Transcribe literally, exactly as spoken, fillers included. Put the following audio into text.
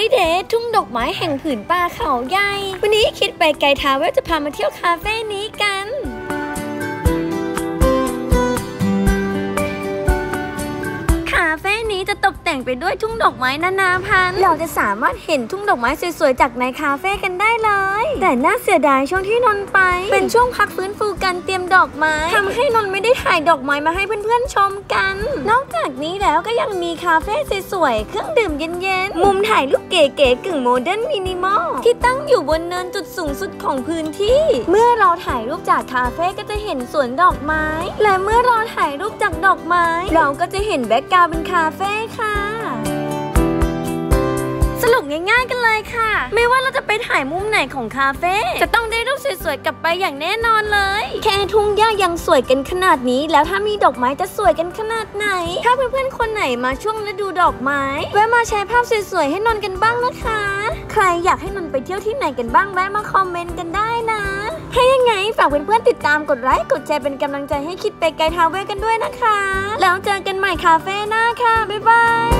เดย์ทุ่งดอกไม้แห่งผืนป่าเขาใหญ่วันนี้คิดไปไกลทาว่าจะพามาเที่ยวคาเฟ่นี้กันคาเฟ่นี้จะตกแต่งไปด้วยทุ่งดอกไม้นานาพันธุ์เราจะสามารถเห็นทุ่งดอกไม้สวยๆจากในคาเฟ่กันได้เลยแต่น่าเสียดายช่วงที่นนไปเป็นช่วงพักฟื้นฟูการเตรียมดอกไม้ทำให้นนไม่ได้ถ่ายดอกไม้มาให้เพื่อนๆชมกันนอกจากนี้แล้วก็ยังมีคาเฟ่สวยๆเครื่องดื่มเย็นๆมุมถ่ายรูปเก๋ๆกึ่งโมเดิร์นมินิมอลที่ตั้งอยู่บนเนินจุดสูงสุดของพื้นที่เมื่อเราถ่ายรูปจากคาเฟ่ก็จะเห็นสวนดอกไม้และเมื่อเราถ่ายรูปจากดอกไม้เราก็จะเห็นแบ็คกราวด์เป็นคาเฟ่ค่ะสรุปง่ายๆกันเลยค่ะไม่ว่าเราจะไปถ่ายมุมไหนของคาเฟ่จะต้องได้รูปสวยๆกลับไปอย่างแน่นอนเลยแค่ทุ่งหญ้ายังสวยกันขนาดนี้แล้วถ้ามีดอกไม้จะสวยกันขนาดไหนถ้าเพื่อนๆคนไหนมาช่วงฤดูดอกไม้แวะมาแชร์ภาพสวยๆให้นนกันบ้างนะคะใครอยากให้นนไปเที่ยวที่ไหนกันบ้างแวะมาคอมเมนต์กันได้นะถ้ายังไงฝากเพื่อนๆติดตามกดไลค์กดแชร์เป็นกำลังใจให้คิดไปไกลทาวเวลกันด้วยนะคะแล้วเจอกันใหม่คาเฟ่หน้าค่ะบ๊ายบาย